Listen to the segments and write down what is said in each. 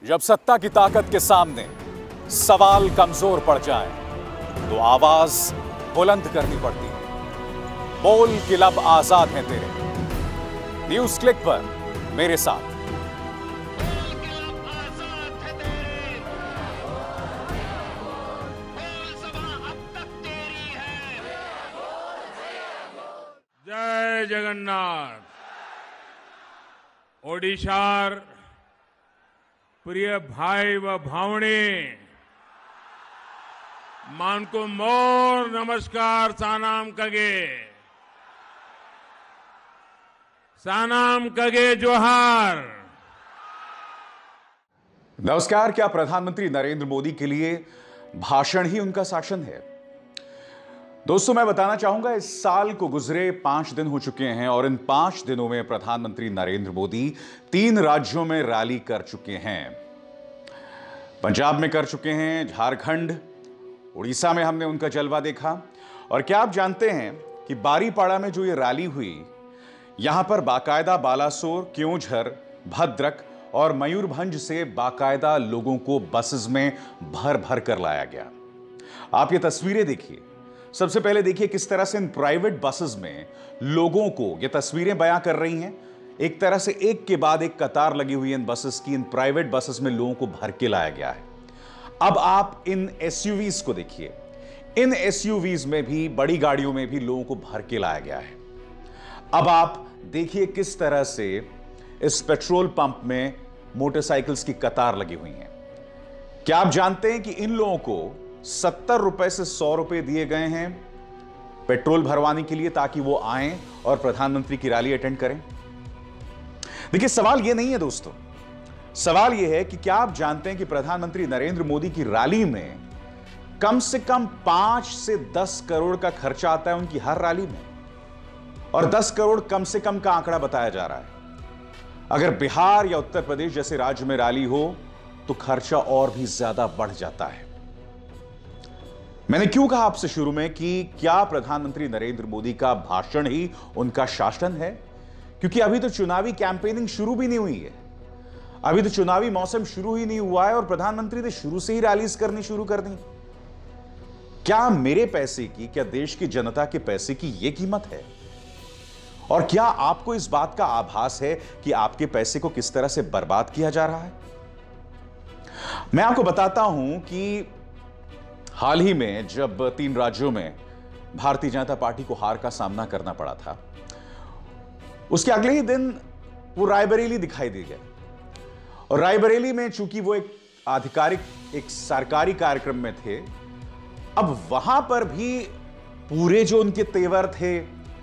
जब सत्ता की ताकत के सामने सवाल कमजोर पड़ जाएं, तो आवाज बुलंद करनी पड़ती है। बोल कि लब आजाद हैं तेरे। न्यूज क्लिक पर मेरे साथ। जय जगन्नाथ। ओडिशार प्रिय भाई व भावनी मानको मोर नमस्कार सानाम कगे जोहार। नमस्कार। क्या प्रधानमंत्री नरेंद्र मोदी के लिए भाषण ही उनका शासन है? दोस्तों, मैं बताना चाहूंगा, इस साल को गुजरे 5 दिन हो चुके हैं और इन 5 दिनों में प्रधानमंत्री नरेंद्र मोदी 3 राज्यों में रैली कर चुके हैं। पंजाब में कर चुके हैं, झारखंड, उड़ीसा में हमने उनका जलवा देखा। और क्या आप जानते हैं कि बारीपाड़ा में जो ये रैली हुई, यहां पर बाकायदा बालासोर, क्योंझर, भद्रक और मयूरभंज से बाकायदा लोगों को बसेस में भर भर कर लाया गया। आप ये तस्वीरें देखिए। सबसे पहले देखिए किस तरह से इन प्राइवेट बसेस में लोगों को, ये तस्वीरें बयां कर रही हैं, एक तरह से एक के बाद एक कतार लगी हुई है इन बसेस की। इन प्राइवेट बसेस में लोगों को भर के लाया गया है। अब आप इन एसयूवीज को देखिए। इन एसयूवीज में भी, बड़ी गाड़ियों में भी लोगों को भर के लाया गया है। अब आप देखिए किस तरह से इस पेट्रोल पंप में मोटरसाइकिल्स की कतार लगी हुई है। क्या आप जानते हैं कि इन लोगों को 70 रुपए से 100 रुपए दिए गए हैं पेट्रोल भरवाने के लिए, ताकि वो आएं और प्रधानमंत्री की रैली अटेंड करें? देखिए, सवाल यह नहीं है दोस्तों। सवाल यह है कि क्या आप जानते हैं कि प्रधानमंत्री नरेंद्र मोदी की रैली में कम से कम 5 से 10 करोड़ का खर्चा आता है उनकी हर रैली में। और 10 करोड़ कम से कम का आंकड़ा बताया जा रहा है। अगर बिहार या उत्तर प्रदेश जैसे राज्य में रैली हो तो खर्चा और भी ज्यादा बढ़ जाता है। मैंने क्यों कहा आपसे शुरू में कि क्या प्रधानमंत्री नरेंद्र मोदी का भाषण ही उनका शासन है? क्योंकि अभी तो चुनावी कैंपेनिंग शुरू भी नहीं हुई है। अभी तो चुनावी मौसम शुरू ही नहीं हुआ है और प्रधानमंत्री ने शुरू से ही रैलीज करनी शुरू कर दी। क्या मेरे पैसे की, क्या देश की जनता के पैसे की यह कीमत है? और क्या आपको इस बात का आभास है कि आपके पैसे को किस तरह से बर्बाद किया जा रहा है? मैं आपको बताता हूं कि हाल ही में जब 3 राज्यों में भारतीय जनता पार्टी को हार का सामना करना पड़ा था, उसके अगले ही दिन वो रायबरेली दिखाई दे गया। और रायबरेली में चूंकि वो एक आधिकारिक, एक सरकारी कार्यक्रम में थे, अब वहां पर भी पूरे जो उनके तेवर थे,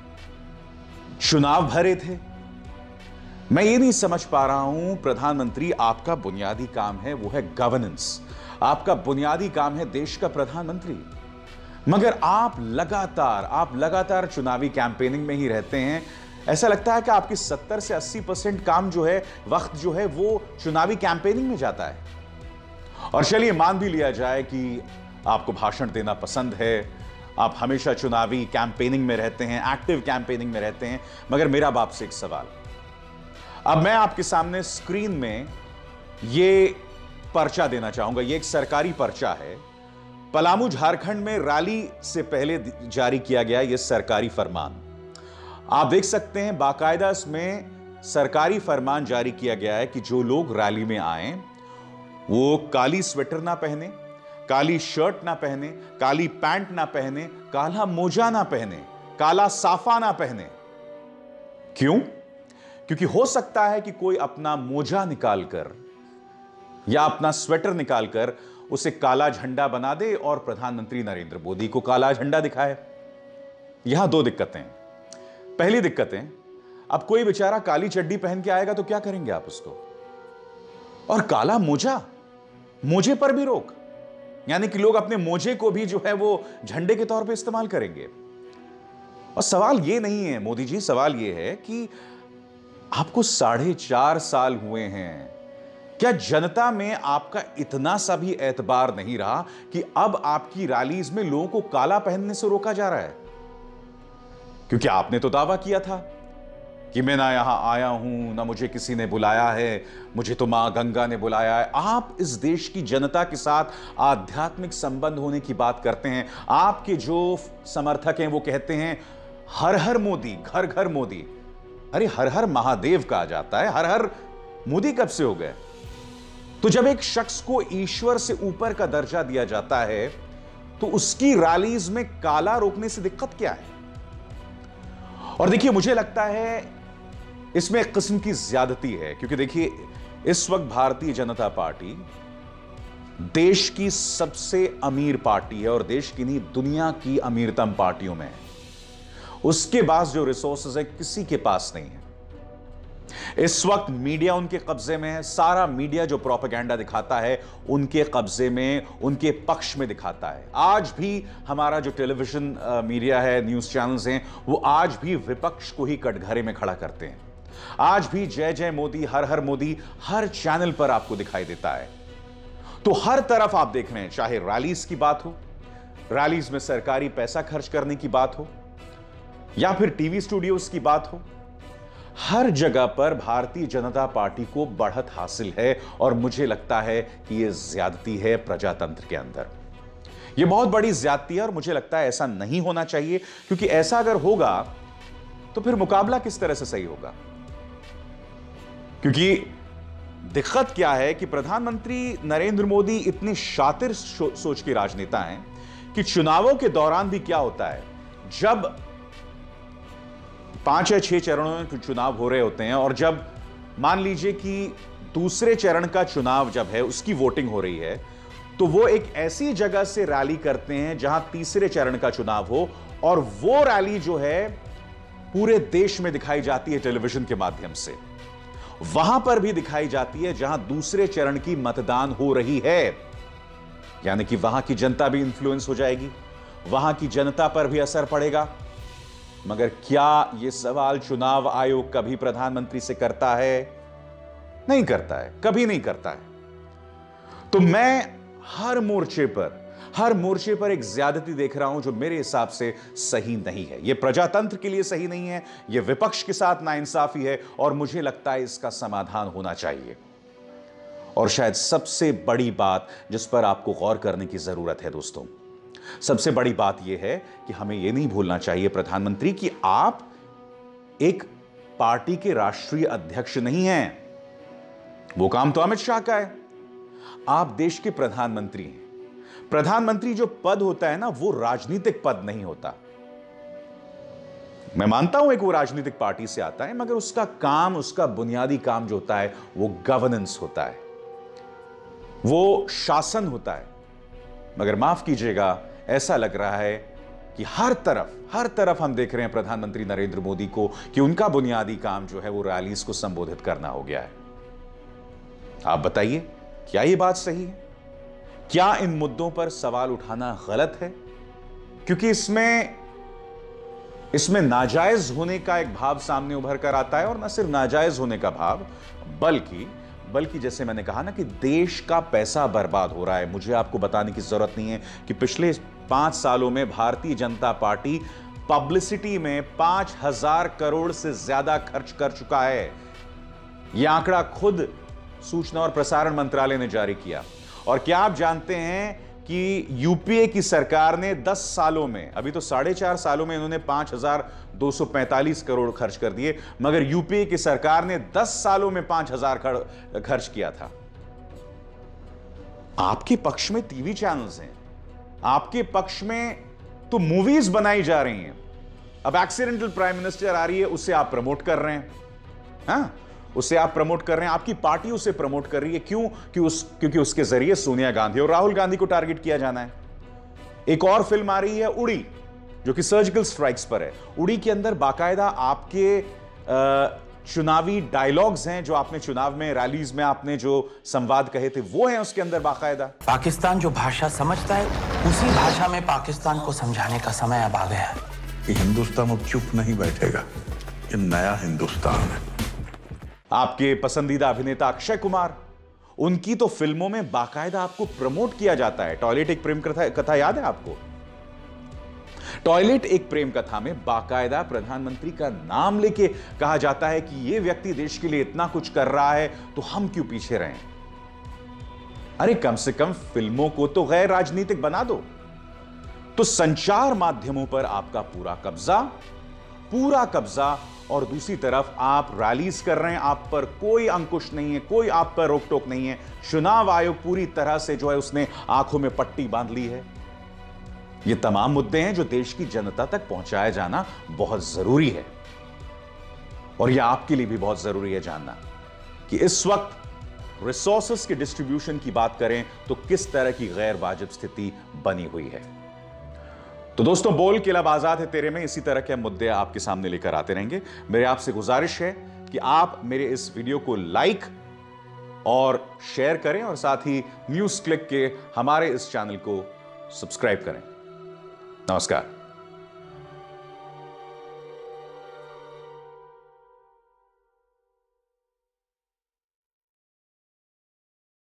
चुनाव भरे थे। मैं ये नहीं समझ पा रहा हूं, प्रधानमंत्री, आपका बुनियादी काम है वो है गवर्नेंस, आपका बुनियादी काम है देश का प्रधानमंत्री, मगर आप लगातार चुनावी कैंपेनिंग में ही रहते हैं। ऐसा लगता है कि आपकी 70 से 80% काम जो है, वक्त जो है, वो चुनावी कैंपेनिंग में जाता है। और चलिए मान भी लिया जाए कि आपको भाषण देना पसंद है, आप हमेशा चुनावी कैंपेनिंग में रहते हैं, एक्टिव कैंपेनिंग में रहते हैं, मगर मेरा अब आपसे एक सवाल। अब मैं आपके सामने स्क्रीन में ये पर्चा देना चाहूंगा। ये एक सरकारी पर्चा है। पलामू, झारखंड में रैली से पहले जारी किया गया यह सरकारी फरमान। आप देख सकते हैं, बाकायदा इसमें सरकारी फरमान जारी किया गया है कि जो लोग रैली में आए वो काली स्वेटर ना पहने, काली शर्ट ना पहने, काली पैंट ना पहने, काला मोजा ना पहने, काला साफा ना पहने। क्यों? क्योंकि हो सकता है कि कोई अपना मोजा निकालकर या अपना स्वेटर निकालकर उसे काला झंडा बना दे और प्रधानमंत्री नरेंद्र मोदी को काला झंडा दिखाए। यहां 2 दिक्कतें। पहली दिक्कतें, अब कोई बेचारा काली चड्डी पहन के आएगा तो क्या करेंगे आप उसको? और काला मोजा, मोजे पर भी रोक, यानी कि लोग अपने मोजे को भी जो है वो झंडे के तौर पे इस्तेमाल करेंगे। और सवाल ये नहीं है मोदी जी, सवाल ये है कि आपको 4.5 साल हुए हैं, क्या जनता में आपका इतना सा भी एतबार नहीं रहा कि अब आपकी रैलीज में लोगों को काला पहनने से रोका जा रहा है? क्योंकि आपने तो दावा किया था कि मैं ना यहां आया हूं, ना मुझे किसी ने बुलाया है, मुझे तो मां गंगा ने बुलाया है। आप इस देश की जनता के साथ आध्यात्मिक संबंध होने की बात करते हैं। आपके जो समर्थक हैं वो कहते हैं हर हर मोदी, घर घर मोदी। अरे हर हर महादेव कहा जाता है, हर हर मोदी कब से हो गए? तो जब एक शख्स को ईश्वर से ऊपर का दर्जा दिया जाता है तो उसकी रैलीज में काला रोकने से दिक्कत क्या है? और देखिए, मुझे लगता है इसमें एक किस्म की ज्यादती है, क्योंकि देखिए इस वक्त भारतीय जनता पार्टी देश की सबसे अमीर पार्टी है और देश की नहीं दुनिया की अमीरतम पार्टियों में है। उसके पास जो रिसोर्सेज है किसी के पास नहीं है। इस वक्त मीडिया उनके कब्जे में है। सारा मीडिया जो प्रोपेगेंडा दिखाता है उनके कब्जे में, उनके पक्ष में दिखाता है। आज भी हमारा जो टेलीविजन मीडिया है, न्यूज चैनल्स हैं, वो आज भी विपक्ष को ही कटघरे में खड़ा करते हैं। आज भी जय जय मोदी, हर हर मोदी हर चैनल पर आपको दिखाई देता है। तो हर तरफ आप देख रहे हैं, चाहे रैलीज की बात हो, रैलीज में सरकारी पैसा खर्च करने की बात हो, या फिर टीवी स्टूडियोज की बात हो, हर जगह पर भारतीय जनता पार्टी को बढ़त हासिल है। और मुझे लगता है कि यह ज्यादती है प्रजातंत्र के अंदर। यह बहुत बड़ी ज्यादती है और मुझे लगता है ऐसा नहीं होना चाहिए, क्योंकि ऐसा अगर होगा तो फिर मुकाबला किस तरह से सही होगा? क्योंकि दिक्कत क्या है कि प्रधानमंत्री नरेंद्र मोदी इतनी शातिर सोच के राजनेता हैं कि चुनावों के दौरान भी क्या होता है, जब 5 या 6 चरणों में चुनाव हो रहे होते हैं और जब मान लीजिए कि दूसरे चरण का चुनाव जब है, उसकी वोटिंग हो रही है, तो वो एक ऐसी जगह से रैली करते हैं जहां तीसरे चरण का चुनाव हो, और वो रैली जो है पूरे देश में दिखाई जाती है टेलीविजन के माध्यम से। वहां पर भी दिखाई जाती है जहां दूसरे चरण की मतदान हो रही है, यानी कि वहां की जनता भी इन्फ्लुएंस हो जाएगी, वहां की जनता पर भी असर पड़ेगा। मगर क्या यह सवाल चुनाव आयोग कभी प्रधानमंत्री से करता है? नहीं करता है, कभी नहीं करता है। तो मैं हर मोर्चे पर एक ज्यादती देख रहा हूं जो मेरे हिसाब से सही नहीं है। यह प्रजातंत्र के लिए सही नहीं है, यह विपक्ष के साथ नाइंसाफी है, और मुझे लगता है इसका समाधान होना चाहिए। और शायद सबसे बड़ी बात जिस पर आपको गौर करने की जरूरत है दोस्तों, सबसे बड़ी बात यह है कि हमें यह नहीं भूलना चाहिए प्रधानमंत्री कि आप एक पार्टी के राष्ट्रीय अध्यक्ष नहीं हैं। वो काम तो अमित शाह का है। आप देश के प्रधानमंत्री हैं। प्रधानमंत्री जो पद होता है ना, वो राजनीतिक पद नहीं होता। मैं मानता हूं एक वो राजनीतिक पार्टी से आता है, मगर उसका काम, उसका बुनियादी काम जो होता है वो गवर्नेंस होता है, वो शासन होता है। मगर माफ कीजिएगा, ऐसा लग रहा है कि हर तरफ हम देख रहे हैं प्रधानमंत्री नरेंद्र मोदी को कि उनका बुनियादी काम जो है वो रैलीज को संबोधित करना हो गया है। आप बताइए, क्या यह बात सही है? क्या इन मुद्दों पर सवाल उठाना गलत है? क्योंकि इसमें नाजायज होने का एक भाव सामने उभर कर आता है, और न सिर्फ नाजायज होने का भाव, बल्कि जैसे मैंने कहा ना कि देश का पैसा बर्बाद हो रहा है। मुझे आपको बताने की जरूरत नहीं है कि पिछले 5 सालों में भारतीय जनता पार्टी पब्लिसिटी में 5,000 करोड़ से ज्यादा खर्च कर चुका है। यह आंकड़ा खुद सूचना और प्रसारण मंत्रालय ने जारी किया। और क्या आप जानते हैं कि यूपीए की सरकार ने 10 सालों में, अभी तो 4.5 सालों में इन्होंने 5,245 करोड़ खर्च कर दिए, मगर यूपीए की सरकार ने 10 सालों में 5,000 खर्च किया था। आपके पक्ष में टीवी चैनल्स हैं, आपके पक्ष में तो मूवीज बनाई जा रही हैं। अब एक्सीडेंटल प्राइम मिनिस्टर आ रही है, उसे आप प्रमोट कर रहे हैं। हाँ, उसे आप प्रमोट कर रहे हैं, आपकी पार्टी उसे प्रमोट कर रही है। क्यों? क्योंकि उसके जरिए सोनिया गांधी और राहुल गांधी को टारगेट किया जाना है। एक और फिल्म आ रही है उड़ी, जो कि सर्जिकल स्ट्राइक्स पर है। उड़ी के अंदर बाकायदा आपके चुनावी डायलॉग्स हैं, जो आपने चुनाव में, रैलीज में आपने जो संवाद कहे थे, वो हैं उसके अंदर बाकायदा। पाकिस्तान जो भाषा समझता है, उसी भाषा में पाकिस्तान को समझाने का समय अब आ गया है कि हिंदुस्तान अब चुप नहीं बैठेगा। ये नया हिंदुस्तान है। आपके पसंदीदा अभिनेता अक्षय कुमार, उनकी तो फिल्मों में बाकायदा आपको प्रमोट किया जाता है। टॉयलेट एक प्रेम कथा याद है आपको? टॉयलेट एक प्रेम कथा में बाकायदा प्रधानमंत्री का नाम लेके कहा जाता है कि यह व्यक्ति देश के लिए इतना कुछ कर रहा है तो हम क्यों पीछे रहें। अरे कम से कम फिल्मों को तो गैर राजनीतिक बना दो। तो संचार माध्यमों पर आपका पूरा कब्जा और दूसरी तरफ आप रैलीज कर रहे हैं, आप पर कोई अंकुश नहीं है, कोई आप पर रोक टोक नहीं है। चुनाव आयोग पूरी तरह से जो है उसने आंखों में पट्टी बांध ली है। ये तमाम मुद्दे हैं जो देश की जनता तक पहुंचाया जाना बहुत जरूरी है। और यह आपके लिए भी बहुत जरूरी है जानना कि इस वक्त रिसोर्सेस के डिस्ट्रीब्यूशन की बात करें तो किस तरह की गैर वाजिब स्थिति बनी हुई है। तो दोस्तों, बोल के लब आजाद है तेरे में इसी तरह के मुद्दे आपके सामने लेकर आते रहेंगे। मेरे आपसे गुजारिश है कि आप मेरे इस वीडियो को लाइक और शेयर करें और साथ ही न्यूज़ क्लिक के हमारे इस चैनल को सब्सक्राइब करें। नमस्कार।